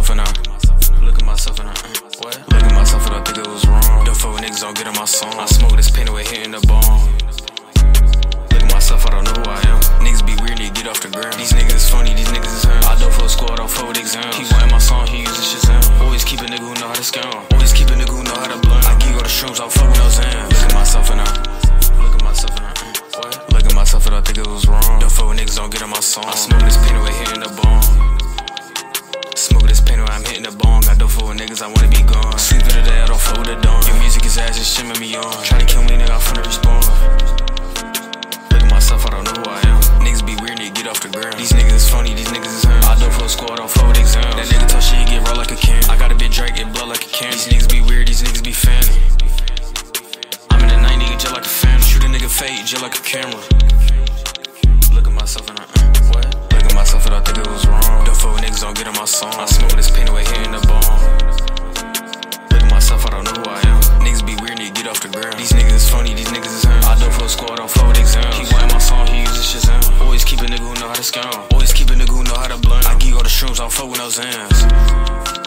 myself and I look at myself and I what? Look at myself and I think it was wrong. Don't fuck with niggas, don't get on my song. I smoke this pain away hitting the bone. Look at myself, I don't know who I am. Niggas be weird, they get off the ground. These niggas is funny, these niggas is him. I don't fuck with squad, I don't fuck with exams. He wantin' my song, he uses Shazam. Always keep a nigga who know how to scam. Always keep a nigga who know how to blunt. I geek all the shrooms, I don't fuck with no Zans. Look at myself and I look at myself and I what? Look at myself and I think it was wrong. Don't fuck with niggas, don't get on my song. I smoke this pain away hitting the bone. Smoke this pain away, I'm hitting the bong. I don't fuck with niggas, I wanna be gone. Sleep for the day, I don't fuck with the dawn. Your music is ass, just shimmer me on. Try to kill me, nigga, I'm finna respawn. Look at myself, I don't know who I am. Niggas be weird, they get off the ground. These niggas is funny, these niggas is him. I don't fuck with squad, I don't fuck with exams. That nigga talk shit, he get raw like a can. I got a bit Drake, get blood like a can. These niggas be weird, these niggas be fanning. I'm in the 90, jet like a fan. Shoot a nigga fade, jet like a camera. Look at myself and I what? Look at myself and I think it was wrong. Don't fuck with niggas, don't get on my song. I smoke this pain away hitting the bone. Look at myself, I don't know who I am. Niggas be weird, they get off the ground. These niggas is funny, these niggas is him. I don't fuck with squad, I don't fuck with exams. He wantin' my song, he uses Shazam. Always keep a nigga who know how to scam. Always keep a nigga who know how to blunt. I geek all the shrooms, I don't fuck with no Zans.